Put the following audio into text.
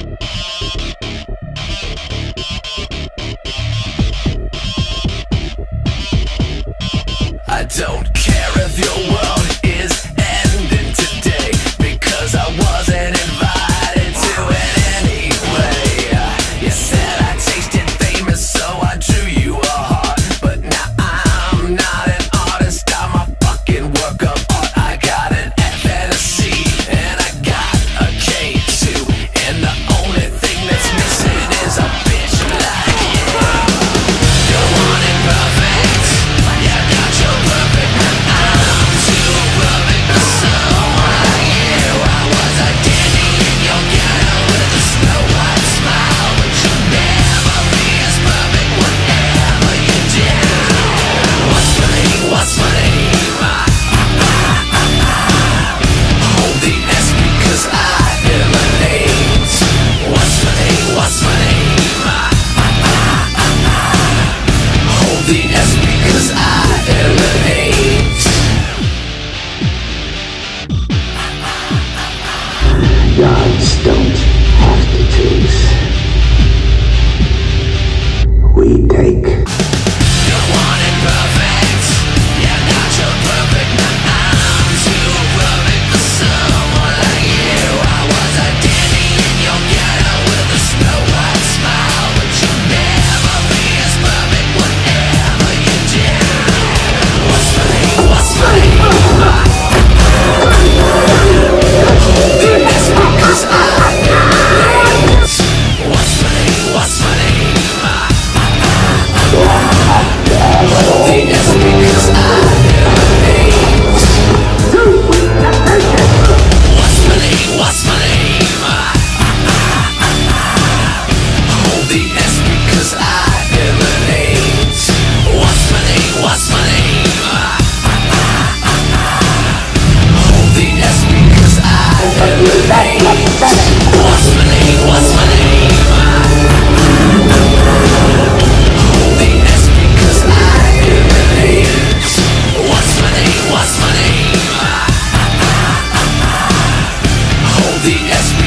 I don't care if your world is ending today, because I wasn't invited to it anyway. You said I tasted famous, so I drew you a heart, but now I'm not an artist, I'm a fucking work of art. I got an F and a C, and I got a K too, and the only thing that's missing is a bitch like you. You want it perfect, you got your perfect, but I'm too perfect for someone like you. I was a dandy in your ghetto with a snow white smile, but you'll never be as perfect whatever you do. What's my name? What's my name? Hold the S because I emanate. What's my name? What's my name? Hold the S because I emanate. Gods don't have to choose. We take. You want it perfect, you got your perfect, but I'm too perfect for someone like you. I was a dandy in your ghetto with a snow white smile, but you'll never be as perfect whatever you do. What's my name? What's my name? Hold the S because I emanate. What's my name? What's my name? Hold the S because I emanate. What's my name? What's my name? Hold the S because I emanate. What's my name? What's my name? Hold the S because I emanate. What's my name? What's my name? Hold the S because I emanate. What's my name? What's my name? Hold the S